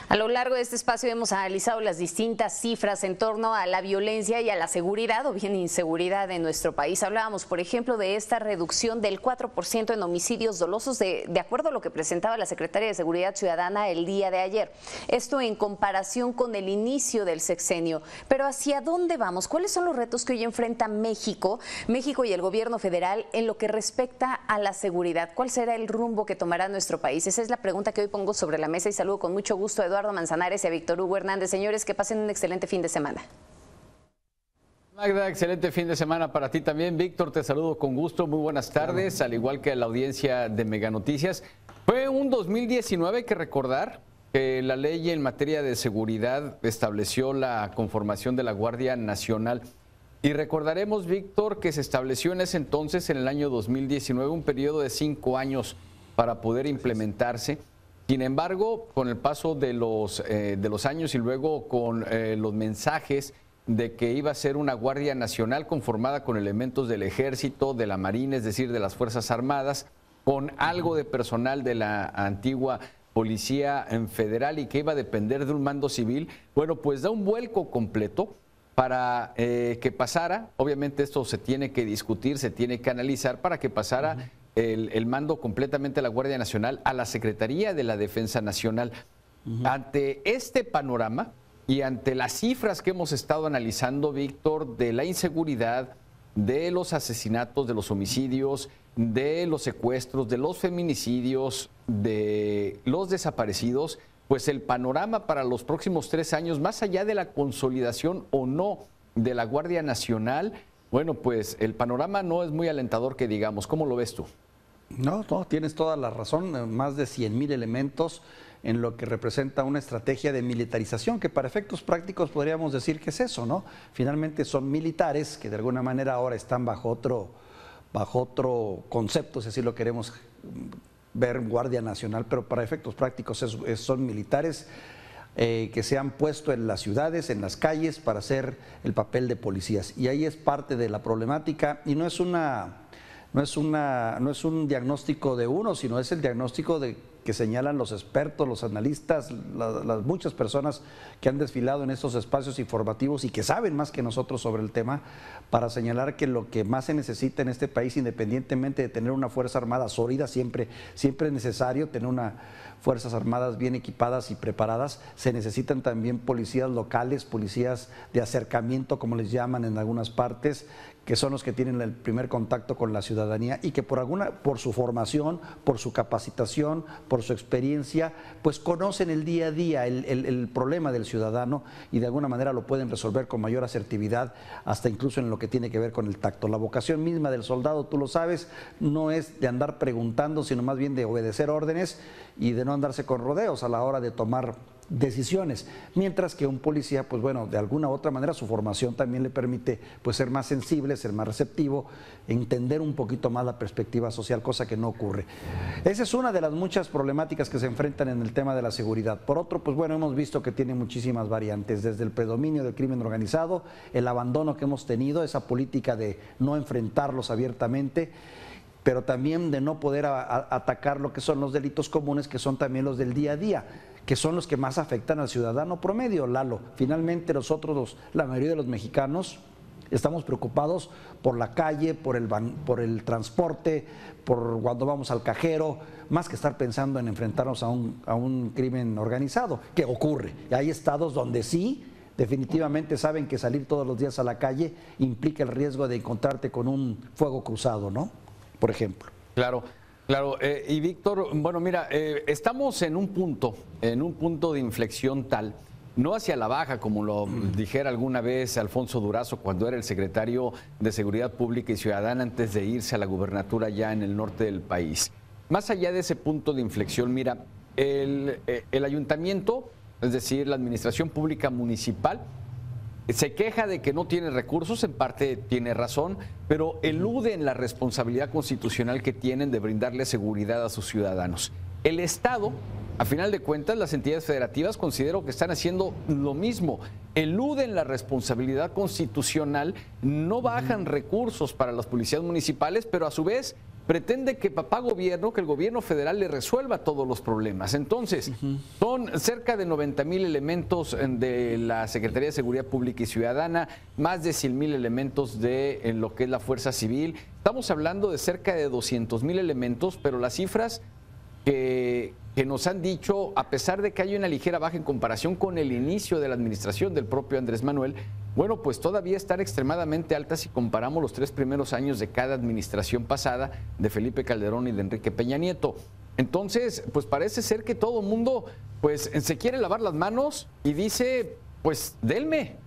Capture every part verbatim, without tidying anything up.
A lo largo de este espacio hemos analizado las distintas cifras en torno a la violencia y a la seguridad o bien inseguridad en nuestro país. Hablábamos, por ejemplo, de esta reducción del cuatro por ciento en homicidios dolosos, de, de acuerdo a lo que presentaba la Secretaria de Seguridad Ciudadana el día de ayer. Esto en comparación con el inicio del sexenio. Pero ¿hacia dónde vamos? ¿Cuáles son los retos que hoy enfrenta México, México y el gobierno federal en lo que respecta a la seguridad? ¿Cuál será el rumbo que tomará nuestro país? Esa es la pregunta que hoy pongo sobre la mesa y saludo con mucho gusto a Eduardo Manzanares y a Víctor Hugo Hernández. Señores, que pasen un excelente fin de semana. Magda, excelente fin de semana para ti también. Víctor, te saludo con gusto. Muy buenas tardes, al igual que a la audiencia de Mega Noticias. Fue un dos mil diecinueve, hay que recordar, que la ley en materia de seguridad estableció la conformación de la Guardia Nacional. Y recordaremos, Víctor, que se estableció en ese entonces, en el año dos mil diecinueve, un periodo de cinco años para poder implementarse. Sin embargo, con el paso de los, eh, de los años y luego con eh, los mensajes de que iba a ser una Guardia Nacional conformada con elementos del Ejército, de la Marina, es decir, de las Fuerzas Armadas, con algo de personal de la antigua Policía Federal y que iba a depender de un mando civil, bueno, pues da un vuelco completo para eh, que pasara. Obviamente esto se tiene que discutir, se tiene que analizar para que pasara uh-huh. El, el mando completamente de la Guardia Nacional a la Secretaría de la Defensa Nacional. Uh-huh. Ante este panorama y ante las cifras que hemos estado analizando, Víctor, de la inseguridad, de los asesinatos, de los homicidios, de los secuestros, de los feminicidios, de los desaparecidos, pues el panorama para los próximos tres años, más allá de la consolidación o no de la Guardia Nacional, bueno, pues el panorama no es muy alentador que digamos. ¿Cómo lo ves tú? No, no, tienes toda la razón, más de cien mil elementos en lo que representa una estrategia de militarización, que para efectos prácticos podríamos decir que es eso, ¿no? Finalmente son militares que de alguna manera ahora están bajo otro, bajo otro concepto, si así lo queremos ver, Guardia Nacional, pero para efectos prácticos es, es, son militares eh, que se han puesto en las ciudades, en las calles, para hacer el papel de policías. Y ahí es parte de la problemática, y no es una... No es, una, no es un diagnóstico de uno, sino es el diagnóstico de, que señalan los expertos, los analistas, la, las muchas personas que han desfilado en estos espacios informativos y que saben más que nosotros sobre el tema, para señalar que lo que más se necesita en este país, independientemente de tener una Fuerza Armada sólida, siempre, siempre es necesario tener una Fuerzas Armadas bien equipadas y preparadas, se necesitan también policías locales, policías de acercamiento, como les llaman en algunas partes, que son los que tienen el primer contacto con la ciudadanía y que por alguna, por su formación, por su capacitación, por su experiencia, pues conocen el día a día, el, el, el problema del ciudadano y de alguna manera lo pueden resolver con mayor asertividad, hasta incluso en lo que tiene que ver con el tacto. La vocación misma del soldado, tú lo sabes, no es de andar preguntando, sino más bien de obedecer órdenes y de no andarse con rodeos a la hora de tomar decisiones, mientras que un policía, pues bueno, de alguna u otra manera su formación también le permite pues ser más sensible, ser más receptivo, entender un poquito más la perspectiva social, cosa que no ocurre. Esa es una de las muchas problemáticas que se enfrentan en el tema de la seguridad. Por otro, pues bueno, hemos visto que tiene muchísimas variantes, desde el predominio del crimen organizado, el abandono que hemos tenido, esa política de no enfrentarlos abiertamente, pero también de no poder a, a, atacar lo que son los delitos comunes, que son también los del día a día, que son los que más afectan al ciudadano promedio, Lalo. Finalmente nosotros, los, la mayoría de los mexicanos, estamos preocupados por la calle, por el, por el transporte, por cuando vamos al cajero, más que estar pensando en enfrentarnos a un, a un crimen organizado, que ocurre. Y hay estados donde sí, definitivamente saben que salir todos los días a la calle implica el riesgo de encontrarte con un fuego cruzado, ¿no? Por ejemplo. Claro. Claro, eh, y Víctor, bueno, mira, eh, estamos en un punto, en un punto de inflexión tal, no hacia la baja, como lo dijera alguna vez Alfonso Durazo cuando era el secretario de Seguridad Pública y Ciudadana antes de irse a la gubernatura ya en el norte del país. Más allá de ese punto de inflexión, mira, el, eh, el ayuntamiento, es decir, la administración pública municipal, se queja de que no tiene recursos, en parte tiene razón, pero eluden la responsabilidad constitucional que tienen de brindarle seguridad a sus ciudadanos. El Estado, a final de cuentas, las entidades federativas considero que están haciendo lo mismo, eluden la responsabilidad constitucional, no bajan recursos para las policías municipales, pero a su vez pretende que papá gobierno, que el gobierno federal le resuelva todos los problemas. Entonces, uh-huh. son cerca de noventa mil elementos de la Secretaría de Seguridad Pública y Ciudadana, más de cien mil elementos de en lo que es la Fuerza Civil. Estamos hablando de cerca de doscientos mil elementos, pero las cifras que, que nos han dicho, a pesar de que hay una ligera baja en comparación con el inicio de la administración del propio Andrés Manuel, bueno, pues todavía están extremadamente altas si comparamos los tres primeros años de cada administración pasada de Felipe Calderón y de Enrique Peña Nieto. Entonces, pues parece ser que todo el mundo pues se quiere lavar las manos y dice, pues denme.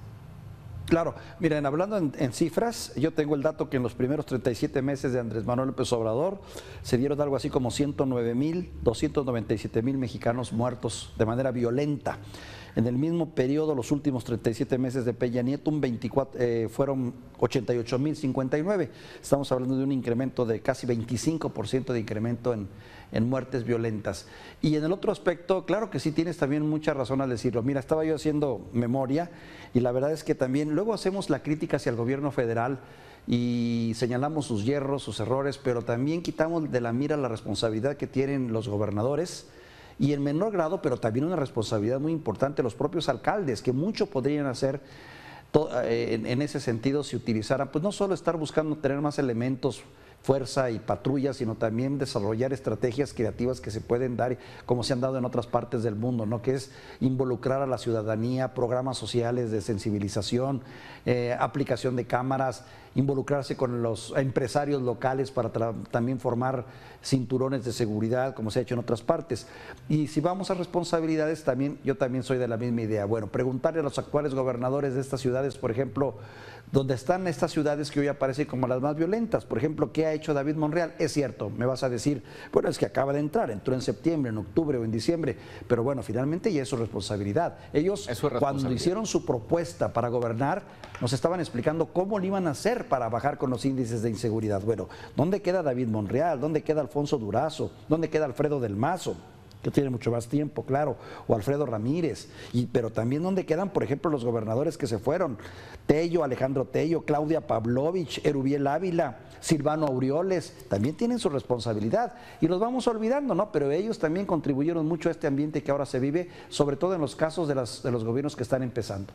Claro, miren, hablando en, en cifras, yo tengo el dato que en los primeros treinta y siete meses de Andrés Manuel López Obrador se dieron algo así como ciento nueve mil, doscientos noventa y siete mil mexicanos muertos de manera violenta. En el mismo periodo, los últimos treinta y siete meses de Peña Nieto, un veinticuatro, eh, fueron ochenta y ocho mil cincuenta y nueve. Estamos hablando de un incremento de casi veinticinco por ciento de incremento en, en muertes violentas. Y en el otro aspecto, claro que sí tienes también mucha razón al decirlo. Mira, estaba yo haciendo memoria y la verdad es que también luego hacemos la crítica hacia el gobierno federal y señalamos sus hierros, sus errores, pero también quitamos de la mira la responsabilidad que tienen los gobernadores y en menor grado, pero también una responsabilidad muy importante los propios alcaldes, que mucho podrían hacer en, en ese sentido si utilizaran, pues no solo estar buscando tener más elementos, fuerza y patrulla, sino también desarrollar estrategias creativas que se pueden dar, como se han dado en otras partes del mundo, ¿no? Que es involucrar a la ciudadanía, programas sociales de sensibilización, eh, aplicación de cámaras, involucrarse con los empresarios locales para también formar cinturones de seguridad, como se ha hecho en otras partes. Y si vamos a responsabilidades, también yo también soy de la misma idea. Bueno, preguntarle a los actuales gobernadores de estas ciudades, por ejemplo, donde están estas ciudades que hoy aparecen como las más violentas. Por ejemplo, ¿qué ha hecho David Monreal? Es cierto, me vas a decir, bueno, es que acaba de entrar, entró en septiembre, en octubre o en diciembre, pero bueno, finalmente ya es su responsabilidad. Ellos, es su responsabilidad. Cuando hicieron su propuesta para gobernar, nos estaban explicando cómo lo iban a hacer para bajar con los índices de inseguridad. Bueno, ¿dónde queda David Monreal? ¿Dónde queda Alfonso Durazo? ¿Dónde queda Alfredo del Mazo? Que tiene mucho más tiempo, claro, o Alfredo Ramírez, y, pero también donde quedan, por ejemplo, los gobernadores que se fueron, Tello, Alejandro Tello, Claudia Pavlovich, Erubiel Ávila, Silvano Aureoles, también tienen su responsabilidad, y los vamos olvidando, ¿no? Pero ellos también contribuyeron mucho a este ambiente que ahora se vive, sobre todo en los casos de, las, de los gobiernos que están empezando.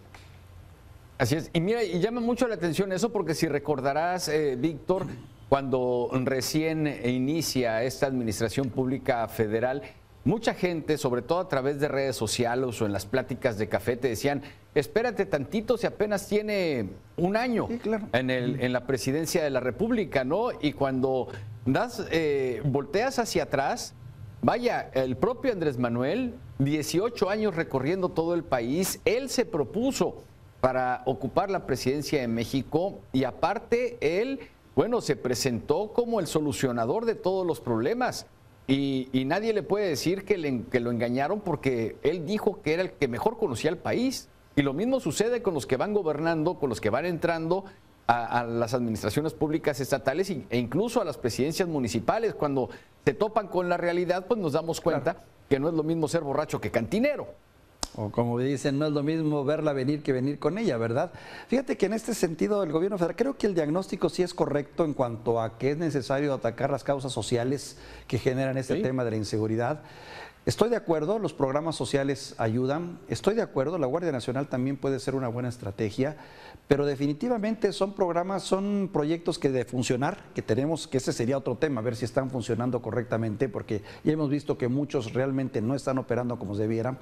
Así es, y mira, y llama mucho la atención eso, porque si recordarás, eh, Víctor, cuando recién inicia esta administración pública federal, mucha gente, sobre todo a través de redes sociales o en las pláticas de café, te decían, espérate tantito si apenas tiene un año sí, claro. en, el, en la presidencia de la República, ¿no? Y cuando das, eh, volteas hacia atrás, vaya, el propio Andrés Manuel, dieciocho años recorriendo todo el país, él se propuso para ocupar la presidencia de México y aparte él, bueno, se presentó como el solucionador de todos los problemas. Y, y nadie le puede decir que, le, que lo engañaron porque él dijo que era el que mejor conocía el país. Y lo mismo sucede con los que van gobernando, con los que van entrando a, a las administraciones públicas estatales e incluso a las presidencias municipales. Cuando se topan con la realidad, pues nos damos cuenta claro. que no es lo mismo ser borracho que cantinero. O como dicen, no es lo mismo verla venir que venir con ella, ¿verdad? Fíjate que en este sentido el gobierno federal, creo que el diagnóstico sí es correcto en cuanto a que es necesario atacar las causas sociales que generan este ¿Sí? tema de la inseguridad. Estoy de acuerdo, los programas sociales ayudan, estoy de acuerdo, la Guardia Nacional también puede ser una buena estrategia, pero definitivamente son programas, son proyectos que de funcionar, que tenemos, que ese sería otro tema, a ver si están funcionando correctamente, porque ya hemos visto que muchos realmente no están operando como debieran.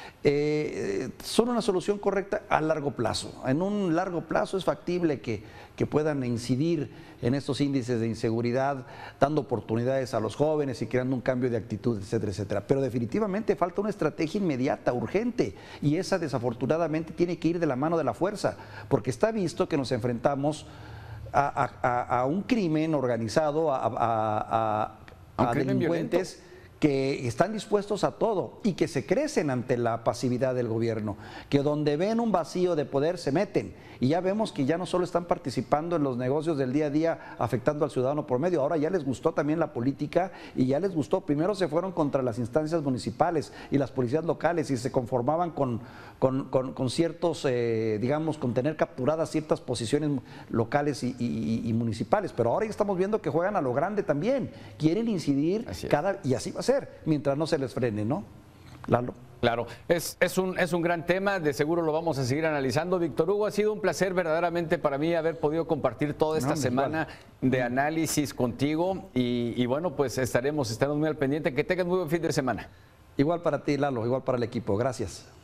Eh, son una solución correcta a largo plazo. En un largo plazo es factible que, que puedan incidir en estos índices de inseguridad, dando oportunidades a los jóvenes y creando un cambio de actitud, etcétera, etcétera. Pero definitivamente falta una estrategia inmediata, urgente, y esa desafortunadamente tiene que ir de la mano de la fuerza, porque está visto que nos enfrentamos a, a, a un crimen organizado, a, a, a, a delincuentes que están dispuestos a todo y que se crecen ante la pasividad del gobierno, que donde ven un vacío de poder se meten. Y ya vemos que ya no solo están participando en los negocios del día a día afectando al ciudadano promedio, ahora ya les gustó también la política y ya les gustó. Primero se fueron contra las instancias municipales y las policías locales y se conformaban con, con, con, con ciertos, eh, digamos, con tener capturadas ciertas posiciones locales y, y, y municipales. Pero ahora ya estamos viendo que juegan a lo grande también. Quieren incidir cada, y así va a ser, mientras no se les frene, ¿no? Lalo. Claro, es, es, un, es un gran tema, de seguro lo vamos a seguir analizando. Víctor Hugo, ha sido un placer verdaderamente para mí haber podido compartir toda esta no, semana igual. de análisis contigo y, y bueno, pues estaremos, estaremos muy al pendiente. Que tengas muy buen fin de semana. Igual para ti, Lalo, igual para el equipo. Gracias.